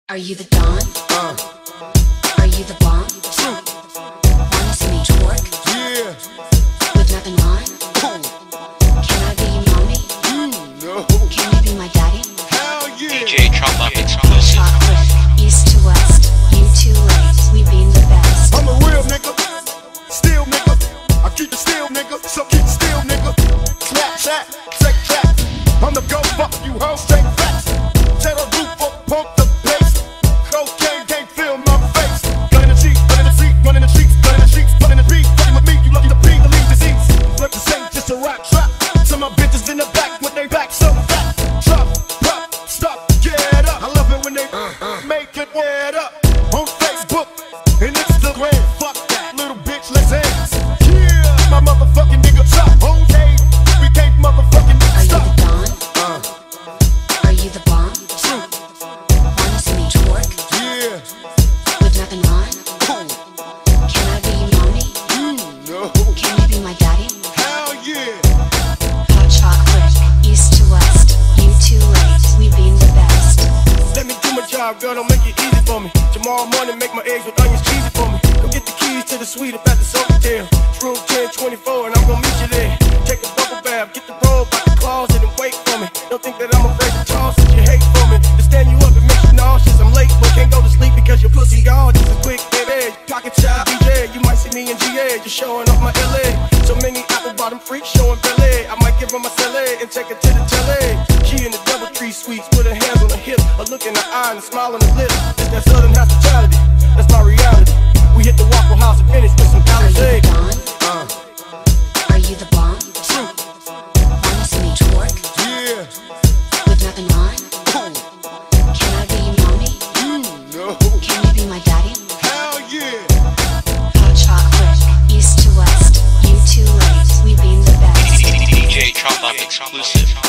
Are you the Don? Are you the bomb? True. Wanna see me twerk? Yeah. With nothing on? Can I be your mommy? No. Can you be my daddy? Hell yeah. DJ Trauma exclusive. Chocolate, east to west, you too late, we been the best. I'm a real nigga. Still nigga. I keep it still nigga. So keep it still nigga. Slap chat, check chat. I'm the go fuck you hoes, straight facts. Tell the roof up, pump the bass. Cocaine can't feel my face. Gun in the cheek, gun in the seat, running the streets, gun in the streets, running the beat, fucking with me, you lucky to be, believe disease. Flip the same, just a rap trap. Some of my bitches in the back with they back so fat. Drop, pop, stop, get up. I love it when they make it get up. On Facebook and Instagram, fuck that little bitch, let's dance. Yeah, my motherfucking nigga top. Okay, we can't motherfucking stop. Are you the bomb? True. Wanna see me twerk? Yeah. With nothing on? Can I be your mommy? No. Can you be my daddy? Hell yeah. Hot chocolate, east to west, you too late, we been the best. Let me do my job, girl, don't make it easy for me. Tomorrow morning, make my eggs with onions cheesy for me. Go get the keys to the suite up at the Sofitel. It's room 1024 and I'm gonna meet you there. Take a bubble bath, get the robe out the closet and wait for me. Don't think that I'm afraid to toss it, you hate for me. To stand you up and make you nauseous, I'm late but can't go to sleep because your pussy gone. Just a quick baby, pocket child DJ. You might see me in GA, just showing off my LA. So many apple bottom freaks showing ballet. I might give her my celly and take her to the telly. She in the DoubleTree suites with her hands on her hip, a look in her eye and a smile on her lips. It's that southern hospitality, that's my reality. We hit the Waffle House and finish with some Are you the Alizé. Don? Are you the bomb? True. Wanna see me twerk? Yeah. With nothing on? Can I be your mommy? No. Can you be my daddy? Hell yeah. Hot chocolate, east to west, you too late, we been the best. DJ Trauma exclusive.